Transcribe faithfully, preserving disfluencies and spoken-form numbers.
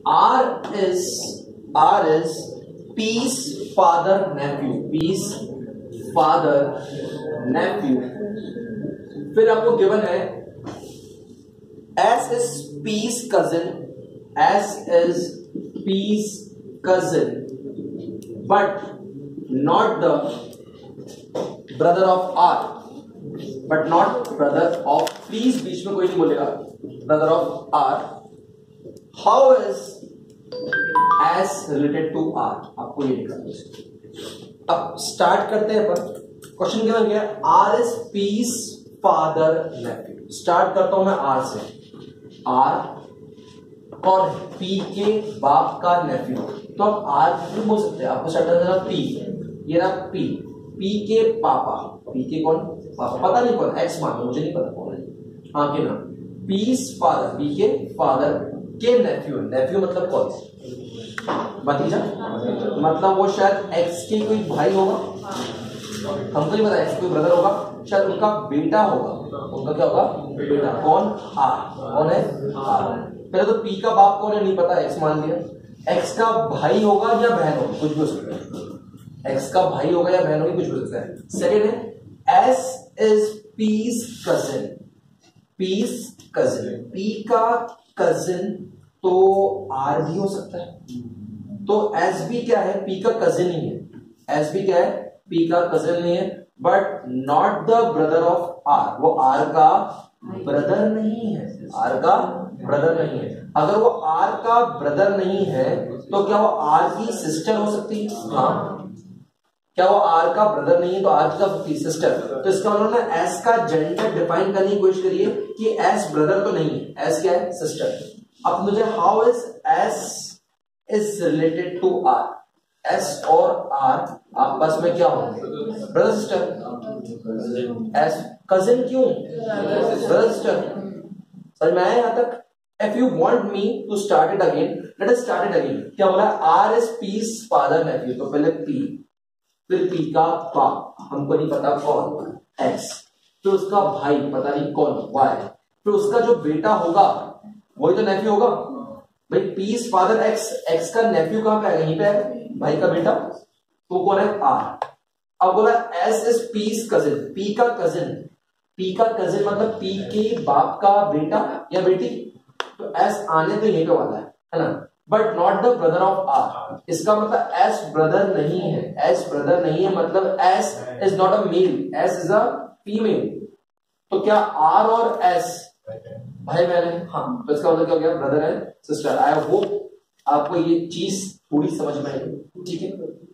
R is R is P's father nephew. P's father nephew. फिर आपको given है S is P's cousin. S is P's cousin, but not the brother of R. But not brother of. Please बीच में कोई नहीं बोलेगा. Brother of R. How is S related to R? आपको ये लिखना. अब स्टार्ट करते हैं अपन. क्वेश्चन क्या गया? R is P's father nephew. Start करता हूं मैं R से. R और P के बाप का नेफ्यू. तो आप R क्यों बोल सकते हैं? आपको स्टार्ट करना है P. ये रहा P. P के पापा. P के कौन? पापा. पता नहीं कौन. X मान लो, मुझे नहीं पता कौन है. हाँ के नाम. P's father. P के फादर के नेफ्यू. नेफ्यू मतलब कौन? भतीजा. मतलब वो शायद X के कोई भाई होगा. हमको नहीं पता. X कोई ब्रदर होगा. शायद उनका बेटा होगा. उनका क्या होगा? बेटा. कौन? R. कौन है? R. पहले तो P का बाप कौन है नहीं पता. X मान लिया. X का भाई होगा या बहन होगी, कुछ भी हो सकता है. X का भाई होगा या बहन होगी, कुछ भी हो सकता है. सेकेंड है S is P's cousin. P's cousin. P का cousin तो R भी हो सकता है. तो S भी क्या है? P का cousin ही है. S भी क्या है? P का cousin नहीं है. But not the brother of R. वो R का ब्रदर नहीं है. R का ब्रदर नहीं है. अगर वो R का ब्रदर नहीं है तो क्या वो R की सिस्टर हो सकती है? हाँ. क्या वो R का ब्रदर नहीं है तो R की क्या सकती है? सिस्टर. तो इसका मतलब ना S का जेंडर डिफाइन करने की कोशिश करिए कि S ब्रदर तो नहीं है. S क्या है? सिस्टर. अब मुझे how is S is related to R. S और R आपस में क्या होंगे? Brother sister. S कजिन क्यों? Brother sister. समझ में आया यहां तक? If you want me to start it again, let us start it again. क्या बोला? R is P's father nephew. तो पहले P, फिर P का बाप, हमको नहीं पता कौन, X, फिर उसका भाई पता नहीं कौन, Y, फिर उसका जो बेटा होगा वही तो नेफ्यू होगा. भाई P's father X, X का नेफ्यू कहां पे आएगा? यहीं पे आएगा. भाई का बेटा तो कौन है? R. अब बोला S is P's cousin. P का cousin. P का cousin मतलब P के बाप का बेटा या बेटी. तो S आने तो यहीं पे वाला है, है ना. But not the brother of R. इसका मतलब S ब्रदर नहीं है. S ब्रदर नहीं है मतलब S is not a male. S is a female. तो क्या R और S भाई बहन है? हाँ. तो इसका मतलब क्या हो गया? ब्रदर है सिस्टर. आई होप आपको ये चीज थोड़ी समझ में आई. ठीक है.